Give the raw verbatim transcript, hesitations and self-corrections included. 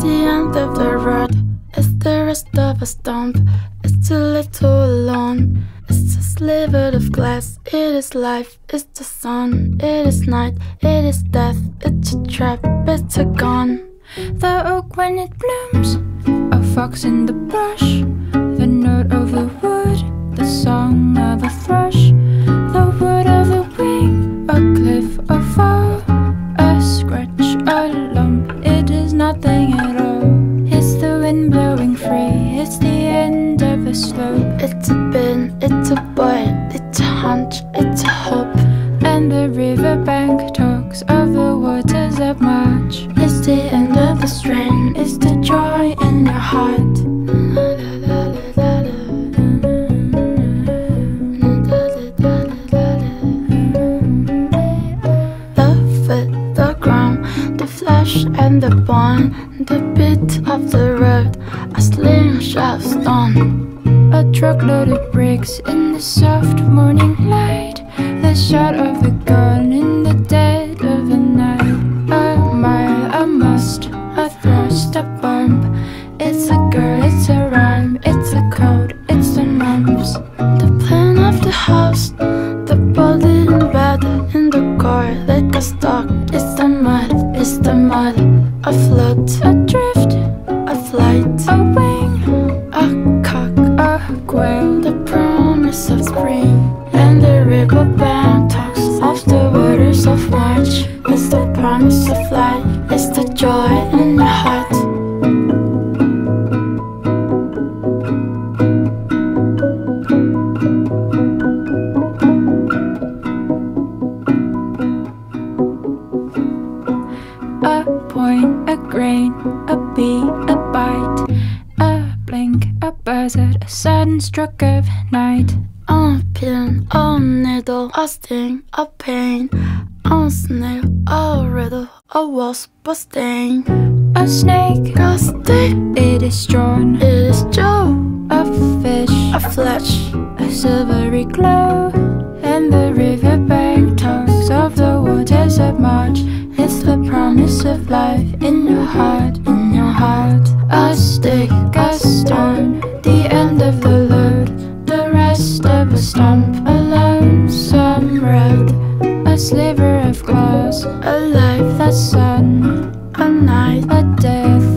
the end of the road. It's the rest of a stump. It's too little alone. It's a sliver of glass. It is life, it's the sun. It is night, it is death. It's a trap, it's a gun. The oak when it blooms, a fox in the brush, the note of the wood, the song of a thrush, the wood of a wing, a cliff, a fall, a scratch, a lump. It is nothing at all. It's the wind blowing free. It's the end of a slope. It's a bin, it's a bite, it's a hunch, it's a hope. And the riverbank talks of the waters of March. It's the end of the strain. It's the joy in your heart. The foot, the ground, the flesh and the bone, the bit of the road, a slingshot stone. A truckload of bricks in the soft morning light, the shot of a gun in the dead of the night. A mile, a must, a thrust, a bump. It's a girl, it's a rhyme, it's a code, it's the mumps. The plan of the house, the body in bed, in the car like a stalk. It's the mud, it's the mud. A float, Adrift, a flight, a wing, a cock, a quail. the promise of spring. And the riverbank talks of the waters of March. It's the promise of light, it's the joy in your heart. A point, a grain, a bee, a bite, a blink, a buzzard, a sudden stroke of night. A pin, a needle, a sting, a pain, a snail, a riddle, a wasp, a sting, A snake, a stick, it is drawn. it is Joe, A fish, a flash, a silvery glow. And the riverbank talks of the waters of March. It's the promise of life in your heart, in your heart. A stick, a stone, the end of the load, the rest of a stump, a lonesome road. A sliver of glass, a life, the sun, a night, a death,